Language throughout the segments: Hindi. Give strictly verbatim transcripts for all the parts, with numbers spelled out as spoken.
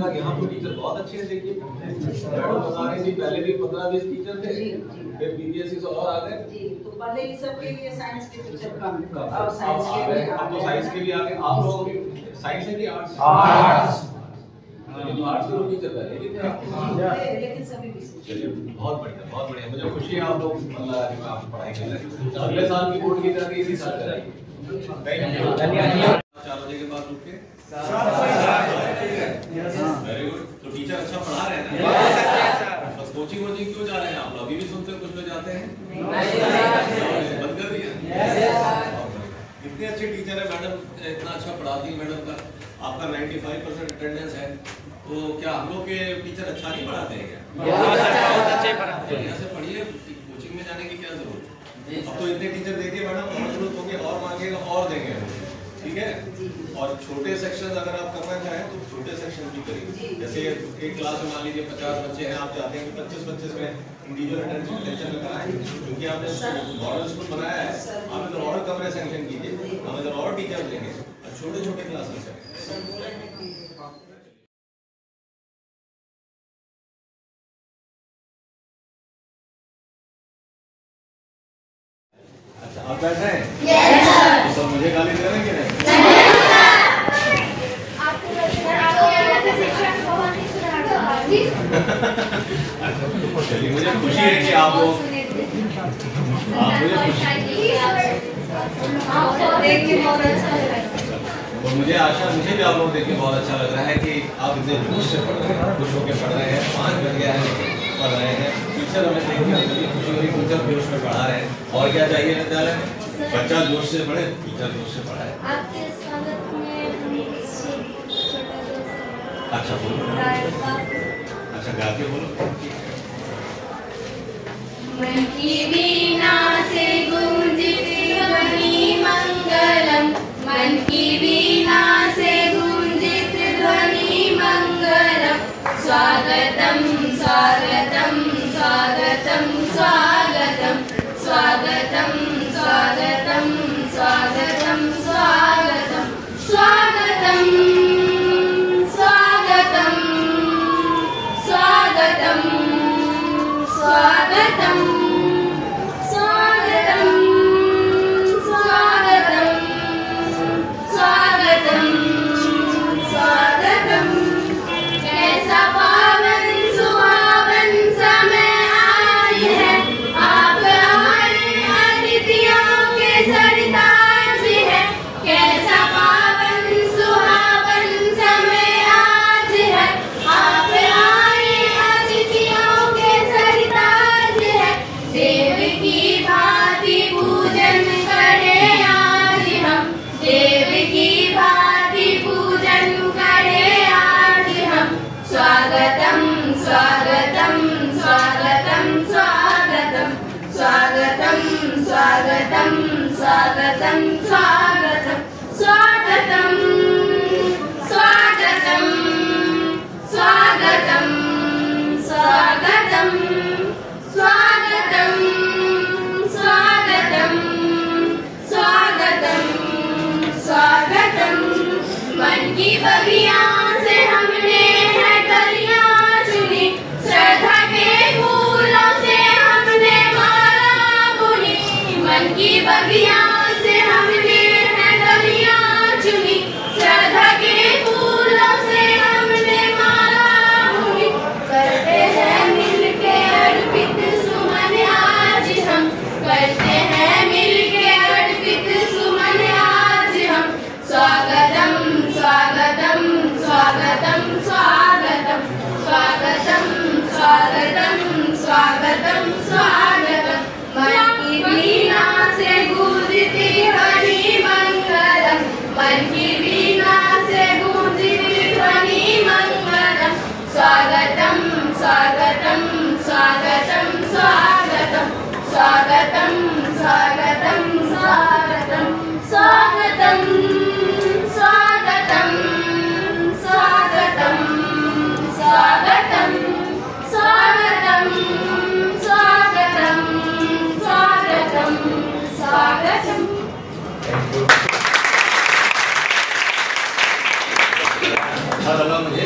देखा यहाँ तो टीचर बहुत अच्छे हैं। देखिए मैडम बता रहे थे पहले भी पंद्रह बीस टीचर थे, फिर बीबीएसई से और आ गए जी। तो पहले इस सब के लिए साइंस के टीचर कम, अब साइंस के लिए अब तो साइंस के लिए आ गए। आप लोग साइंस है कि आर्ट्स? आर्ट्स। तो आर्ट्स के टीचर पहले भी थे, लेकिन सभी विषय। चलिए बहुत बढ़िया बहुत बढ़िया। मुझे खुशी है आप लोग मतलब आप पढ़ाई कर रहे हैं। अगले साल की बोर्ड की तरह इसी साल कराइए। चार बजे के बाद रुक के वेरी गुड। तो टीचर अच्छा पढ़ा रहे हैं ना? बस कोचिंग वोचिंग क्यों जा रहे हैं आप? अभी भी सुनते हैं कुछ लोग जाते हैं, बंद कर दिया। इतने अच्छे टीचर है मैडम, इतना अच्छा पढ़ाती है मैडम का। आपका पचानवे परसेंट अटेंडेंस है, तो क्या हम लोग के टीचर अच्छा नहीं पढ़ाते हैं क्या? बहुत अच्छे पढ़ाते हैं। बढ़िया से पढ़िए, कोचिंग में जाने की क्या जरूरत है? अब तो इतने टीचर देखिए मैडम, और जरूरत होगी और मांगेगा और देंगे, ठीक है। और छोटे सेक्शन अगर आप करना चाहें तो छोटे सेक्शन भी करिए। जैसे एक क्लास में मान लीजिए पचास बच्चे हैं, आप चाहते हैं कि पच्चीस पच्चीस में इंडिविजुअल अटेंडेंस लेक्चर में कराएं, क्योंकि आपने मॉडल स्कूल बनाया है। आप इधर और कमरे सैंक्शन कीजिए, हम इधर और टीचर लेंगे और छोटे छोटे क्लास में करें। अच्छा आप बैठ रहे हैं? Yes sir. तो मुझे गाली दे रहे हैं कि नहीं? चलिए मुझे खुशी है कि आप लोग मुझे और मुझे आशा मुझे भी आप लोग देख के बहुत अच्छा लग रहा है कि आप इतने जोश से पढ़ रहे हैं, खुश होकर पढ़ रहे हैं। पाँच बज गया है पढ़ रहे हैं। टीचर हमें देख के खुशी हो रही, टीचर जोश में पढ़ा रहे हैं। और क्या चाहिए विद्यालय में? बच्चा जोश से पढ़े, टीचर जोश से पढ़ाए। आपके स्वागत में अच्छा बोलो, अच्छा गा के बोलो। मन की वीणा से गूंजित ध्वनि मंगलम, मन की वीणा से गूंजित ध्वनि मंगलम। स्वागतम स्वागतम स्वागतम स्वागतम स्वागतम स्वागतम स्वागतम स्वागतम स्वागतम स्वागतम स्वागतम स्वागतम स्वागतम स्वागतम स्वागतम स्वागतम। कैसा पावन सुहावन समय आज है, आप आए अतिथियों के सरताज है। कैसा पावन सुहावन समय आज है, आप आए अतिथियों के सरताज है।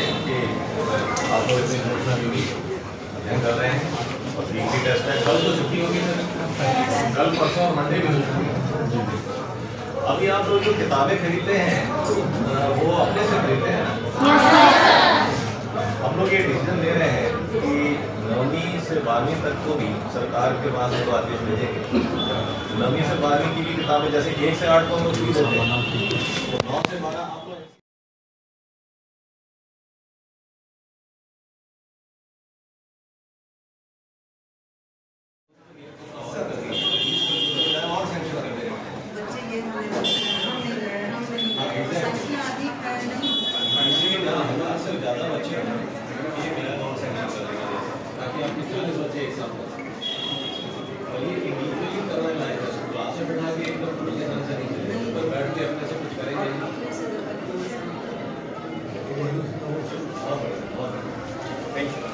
कि आप लोग इतनी इमोशनली अध्ययन कर रहे हैं और वीकली टेस्ट है। कल तो छुट्टी होगी सर, कल परसों और मंडे भी छुट्टी। अभी आप लोग जो किताबें खरीदते हैं वो अपने से खरीदते हैं ना? हम लोग ये डिसीजन ले रहे हैं कि नौवीं से बारहवीं तक को भी सरकार के पास जो आदेश भेजेंगे, नौवीं से बारहवीं की भी किताबें जैसे एक से आठ को हम लोग फ्री देते हैं, तो नौ से बारह आप लोग और सेंक्शन कर देंगे। बच्चे ये हम नहीं रहे हम नहीं संख्या अधिक है नहीं इसीलिए ना हजार से ज़्यादा बच्चे हैं ये मेरा नॉन सेंक्शन कर देंगे ताकि आपके चालीस बच्चे एक साथ हो। और ये इंडिविजुअली करवाए लाएगा, क्लास में बैठा के एकदम पढ़ने ढंग से नहीं चलेगा, पर बैठ के अपने से कुछ करेंगे नहीं। अपने से बहुत बढ़िया, बहुत बढ़िया। Thank you.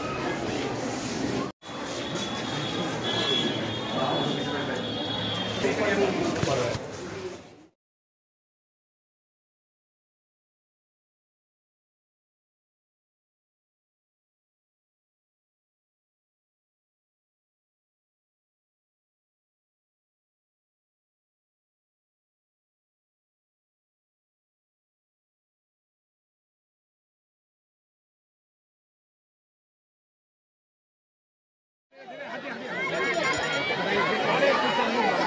हाँ